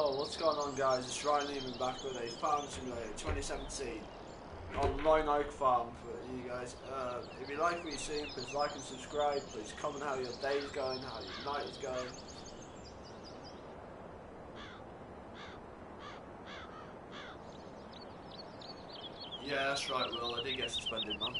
Yo, what's going on, guys? It's Ryan Lehman back with a Farm Simulator 2017 on Lone Oak Farm for you guys. If you like what you see, please like and subscribe. Please comment how your day is going, how your night is going. Yeah, that's right, Will. I did get suspended, man.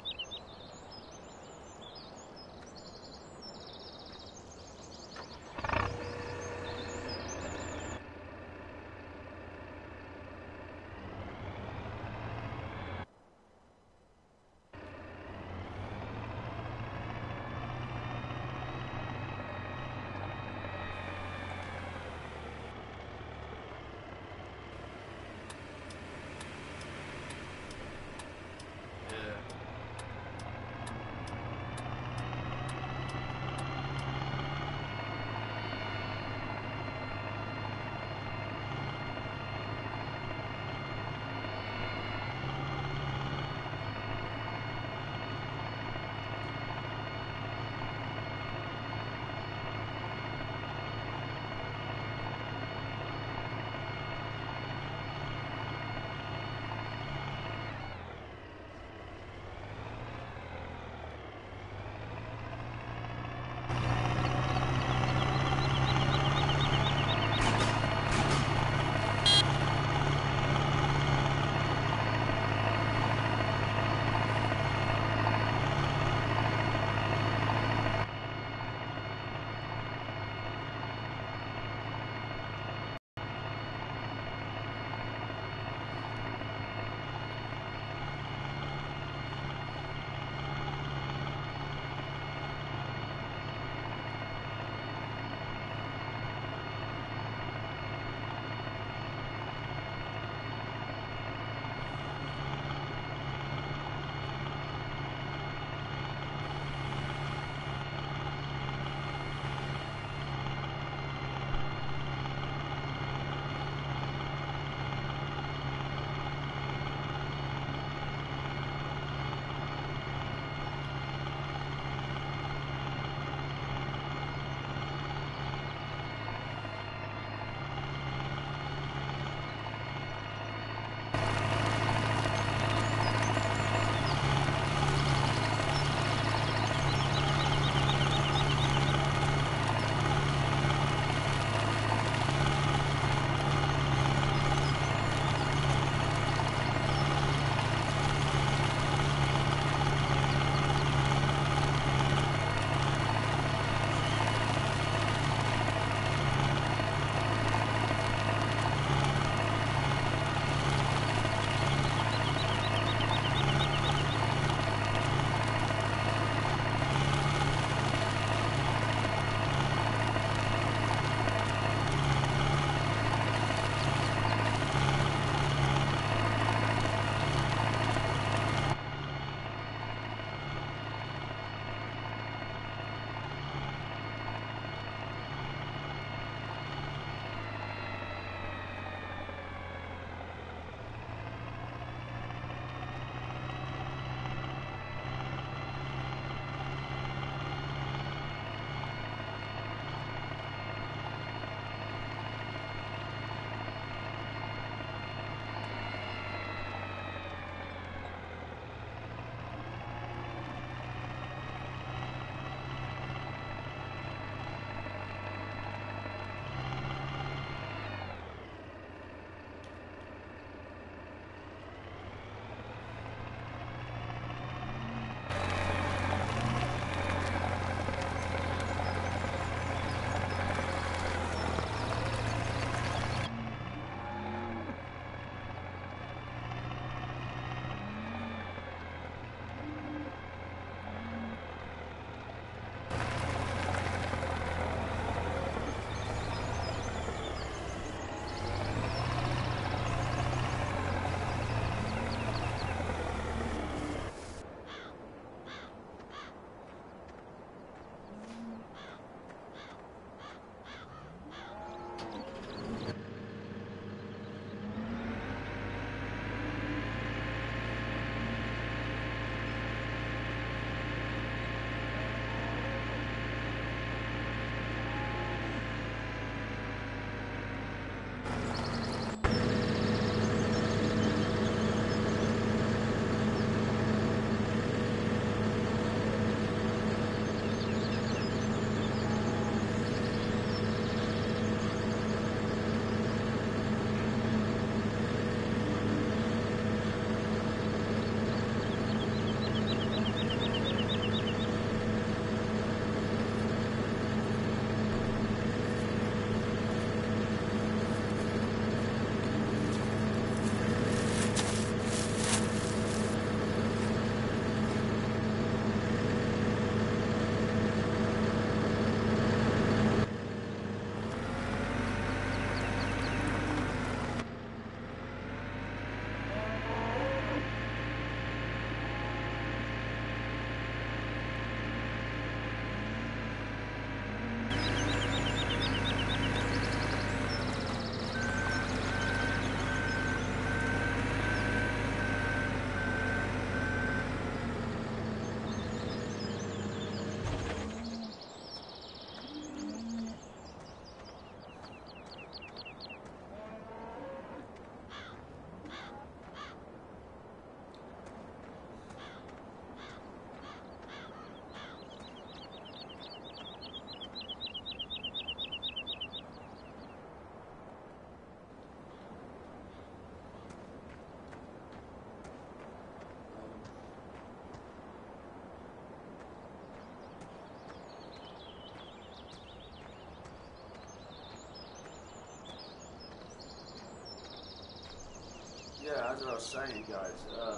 yeah, as I was saying, guys,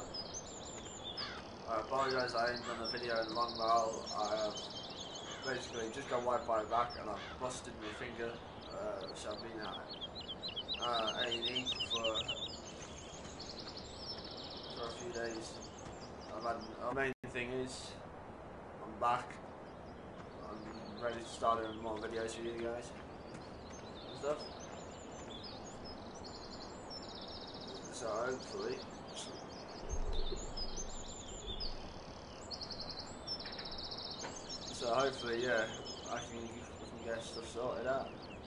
I apologise I ain't done a video in a long while. I basically just got Wi-Fi back and I busted my finger, so I've been at A&E for a few days. The main thing is, I'm back. I'm ready to start doing more videos for you guys and stuff. So hopefully, yeah, we can get stuff sorted out.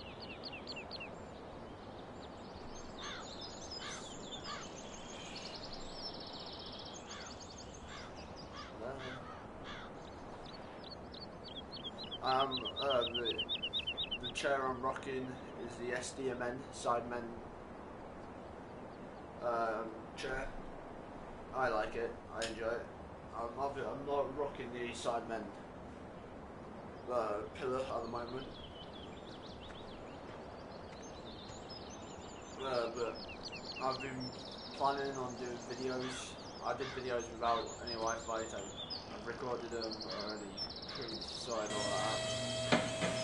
The chair I'm rocking is the SDMN Sidemen chair. I like it. I enjoy it. I'm not rocking the Sidemen pillar at the moment, but I've been planning on doing videos. I did videos without any Wi-Fi. I've recorded them already, sorted all that out.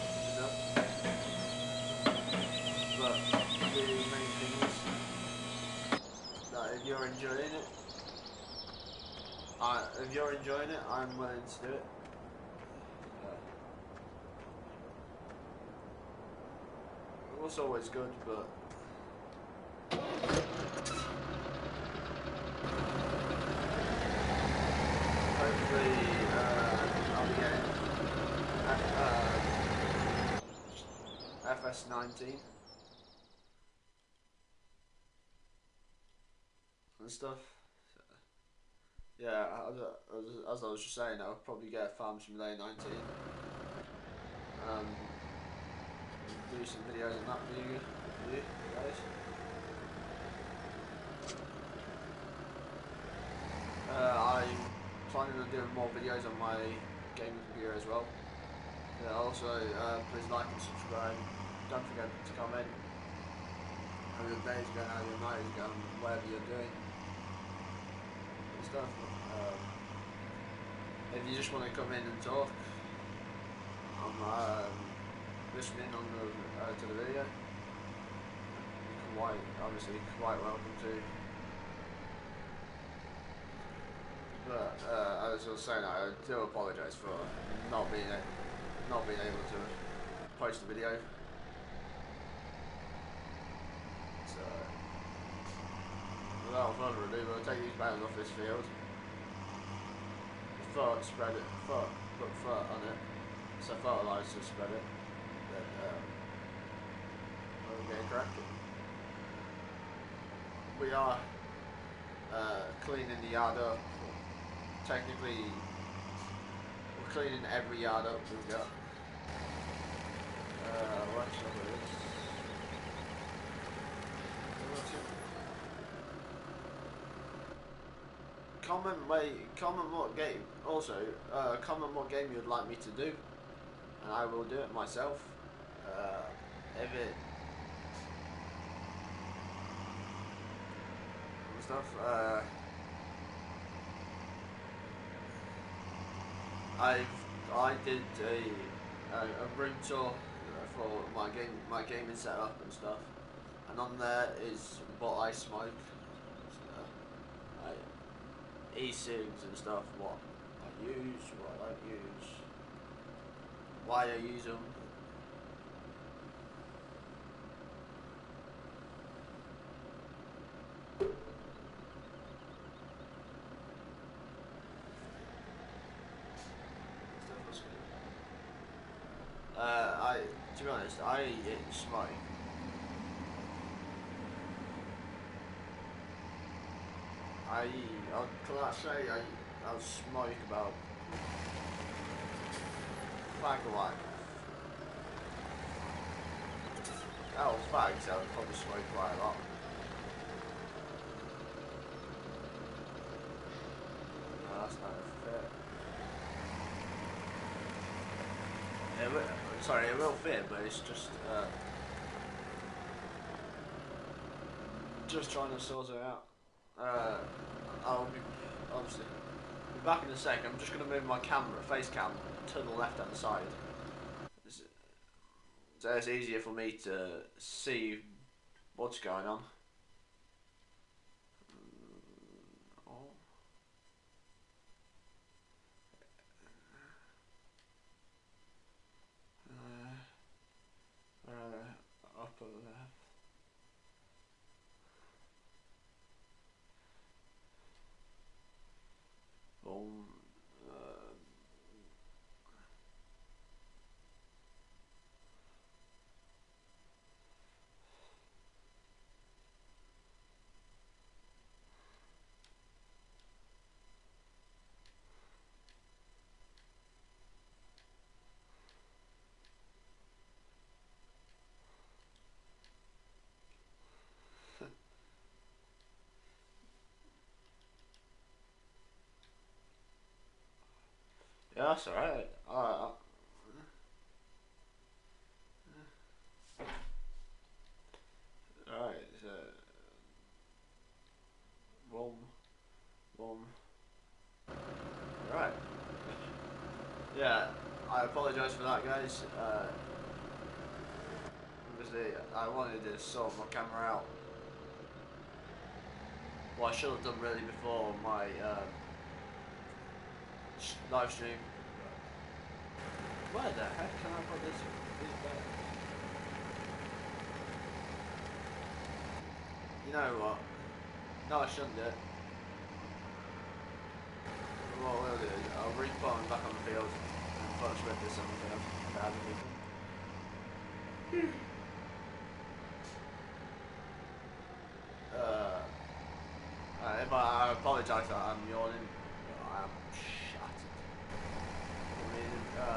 But the main thing is that if you're enjoying it, I'm willing to do it. It was always good, but hopefully I'll be getting Fs17 and stuff. So, yeah, as I was just saying, I'll probably get Farm Simulator 19. Do some videos on that for you guys. I'm planning on doing more videos on my gaming computer as well. Yeah, also, please like and subscribe. Don't forget to comment how your day's going, how your night is going, whatever you're doing and stuff. If you just want to come in and talk, I'm listening on to the video. You're obviously quite welcome to. But as I was saying, I do apologise for not being able to post the video. So without further ado, we'll take these bales off this field. Put foot on it, so fertiliser to spread it. Then we'll get cracking. We are cleaning the yard up. Technically, we're cleaning every yard up we've got. What's comment what game you'd like me to do, and I will do it myself. If it stuff. I did a room tour for my gaming setup and stuff, and on there is what I smoke, e-cigs and stuff, what I use, what I don't use, why I use them. To be honest, I smoke. I'll smoke about fags, I would probably smoke quite a lot. No, that's not fair. It will fit, but it's just trying to sort it out. I'll be obviously be back in a sec. I'm just going to move my camera, face cam, to the left hand side. So it's easier for me to see what's going on. Upper left. Boom. Yeah, that's alright. Alright, so boom, boom. Right. Yeah, I apologise for that, guys. Obviously, I wanted to sort my camera out. Well, I should have done really before my live stream. Where the heck can I put this? You know what? No, I shouldn't do it. What we'll do is I'll re-put him back on the field and put a spread this on the field. If I apologise that I'm yawning, I am shattered. I mean,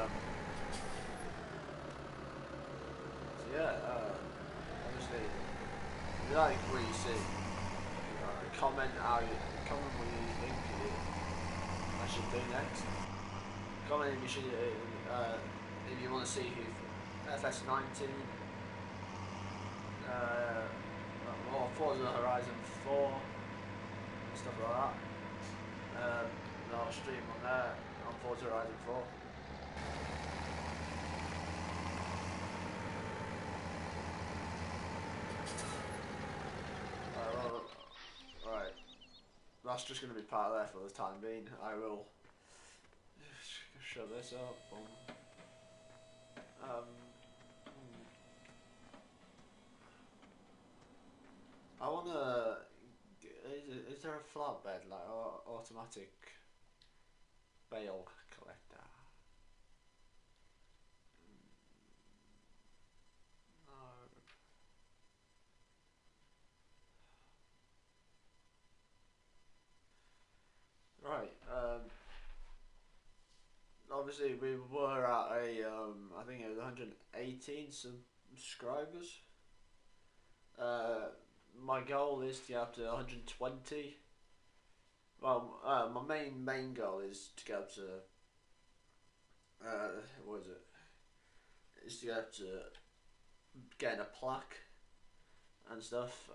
so yeah, obviously, if you like what you see, comment what you think I should do next. Comment if you should, if you want to see who Fs17, or Forza Horizon 4, stuff like that. I'll stream on there on Forza Horizon 4. Right, that's just going to be part of there for the time being. I will shut this up. I wanna. Is there a flatbed like automatic bale collector? No. Right. Obviously, we were at I think it was 118 subscribers. My goal is to get up to 120. Well, my main goal is to get up to what is it? Is to get up to getting a plaque and stuff.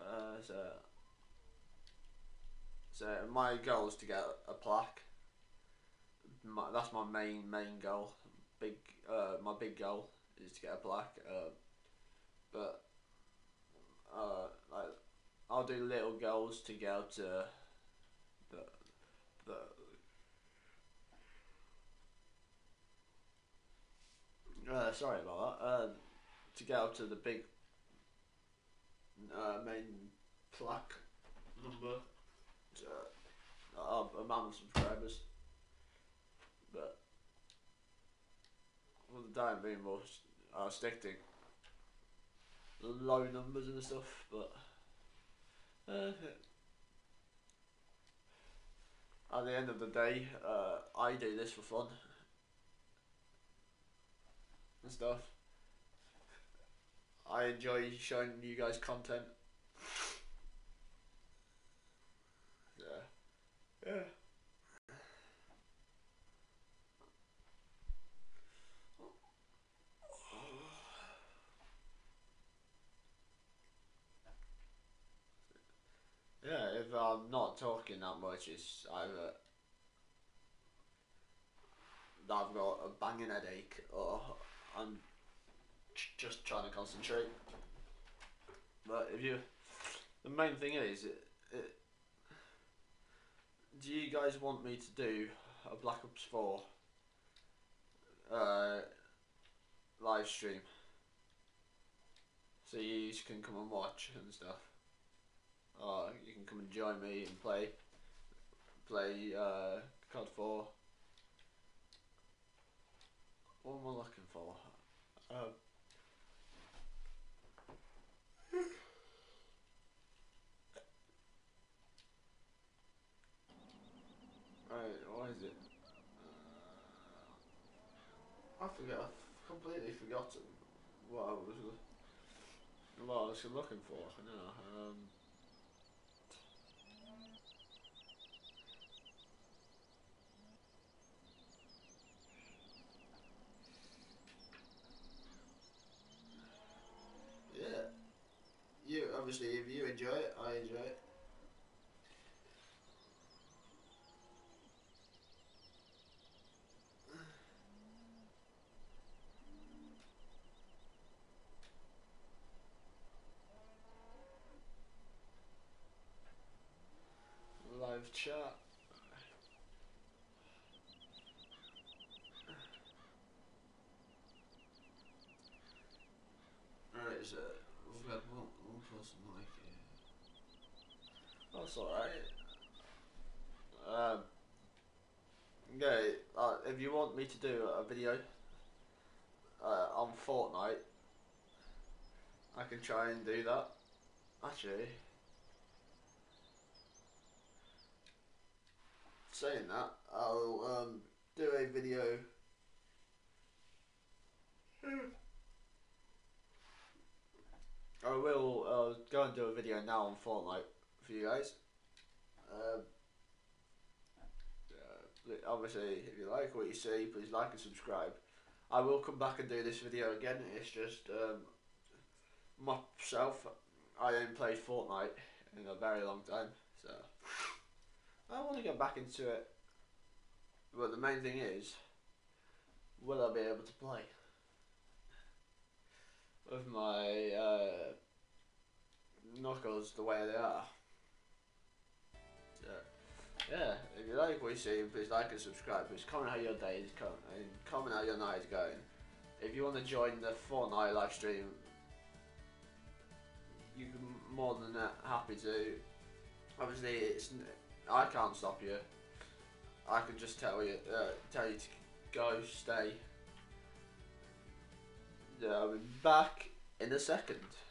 So my goal is to get a plaque. That's my main goal. My big goal is to get a plaque. But like I'll do little goals to get up to the sorry about that. To get up to the big main plaque number, amount of subscribers. But for the time being, I'll stick to low numbers and stuff. But at the end of the day, I do this for fun and stuff. I enjoy showing you guys content. Yeah. Yeah, if I'm not talking that much, it's either that I've got a banging headache or I'm just trying to concentrate. But the main thing is, do you guys want me to do a Black Ops 4 live stream? So you can come and watch and stuff. Or you can come and join me and play COD 4. What am I looking for? Right, what is it? I forget. I've completely forgotten what I was looking for. No. Yeah. You obviously, if you enjoy it, I enjoy it. Live chat. Alright, so we've got one person like it. That's alright. Okay, if you want me to do a video on Fortnite, I can try and do that. Actually, saying that, I'll do a video. I will go and do a video now on Fortnite for you guys. Obviously, if you like what you see, please like and subscribe. I will come back and do this video again. It's just myself. I haven't played Fortnite in a very long time, so I want to get back into it. But the main thing is, will I be able to play with my knuckles the way they are? So, yeah, if you like what you see, please like and subscribe. Please comment how your day is going and comment how your night is going. If you want to join the Fortnite live stream, you're more than happy to. Obviously, I can't stop you. I can just tell you to go, stay. Yeah, I'll be back in a second.